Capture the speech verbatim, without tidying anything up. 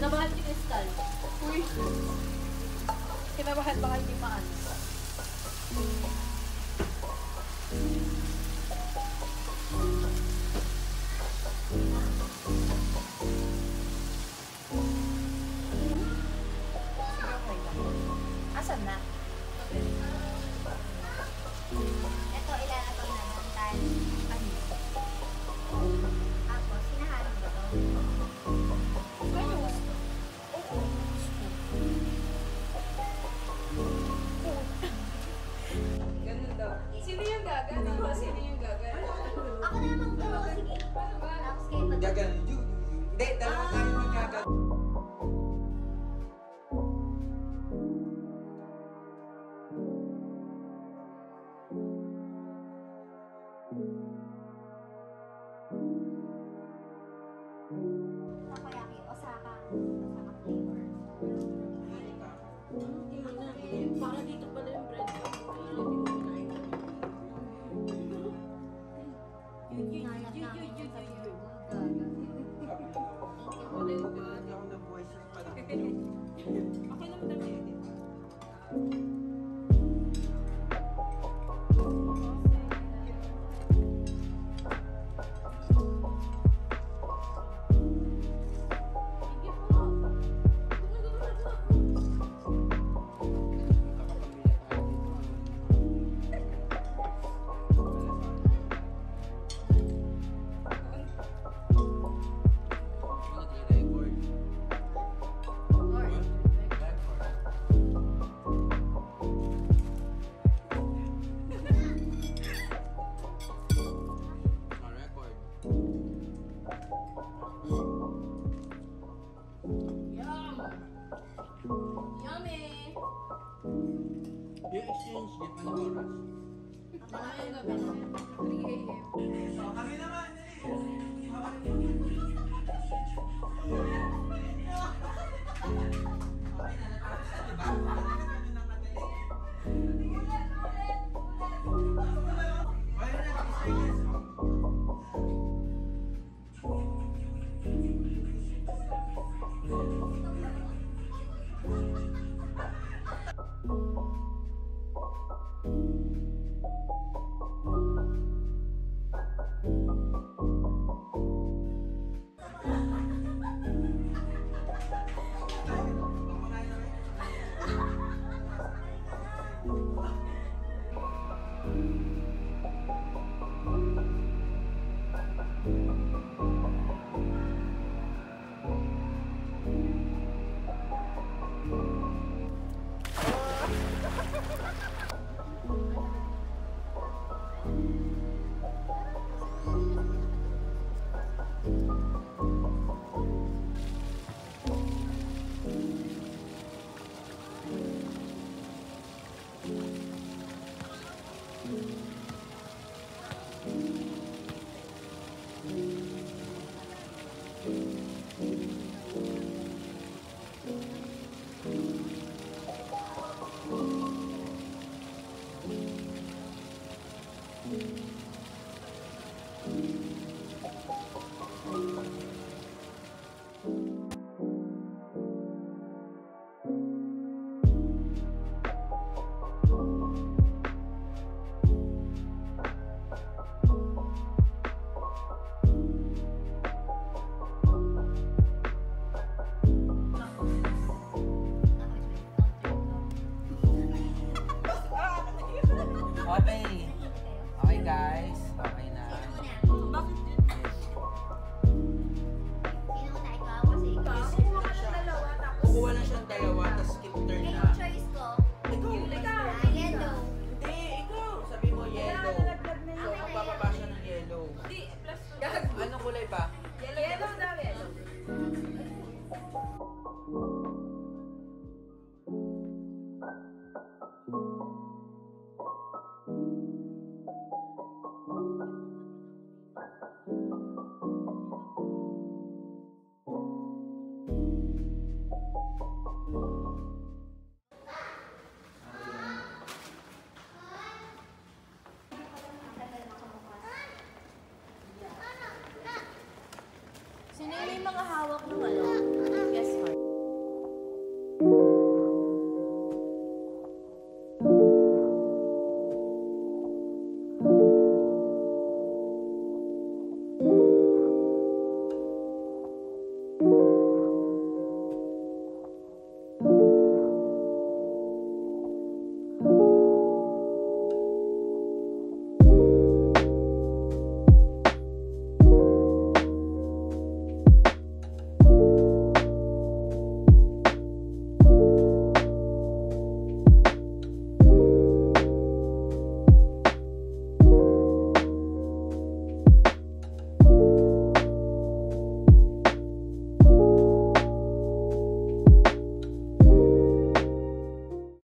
Kinabahan si Crystal. Uy. Kinabahan baka hindi maano. Asan na? Ito, ilalagay na ng time. Ano? Ako, sinahalo ba ito? Kayo? Oo. Ganun daw. Sino yung gaga? Ako, sino yung gaga? Ako na naman ito. Sige. Tapos kayo pa. Gagan. Hindi, dalawa tayo maggagan. Takoyaki, Osaka. Osaka flavor. Para dito pala yung bread. Kaya hindi ko kinain na. Yun, yun, yun, yun, yun, yun, yun, yun. Hindi ako na voices pa lang. Okay naman na may edit. Yung exchange gift, ano oras? Ay, gabi na. three A M Kami naman, Okay. Okay guys. Okay na. Sino una? Bakit yun? Sino una? Ikaw kasi ikaw. Kukuha ka ng dalawa, tapos... Kukuha lang siyang dalawa, tapos skip turn Eh, na. yung choice ko. Ikaw. Ikaw. Ah, yellow. Hindi, ikaw. Sabi mo yellow. Nalaglag na So, yun. magpapaba siya ng yellow. Hindi, plus two. Anong kulay pa? Yellow, yellow daw, yellow. Sino yung may mga hawak ng ano?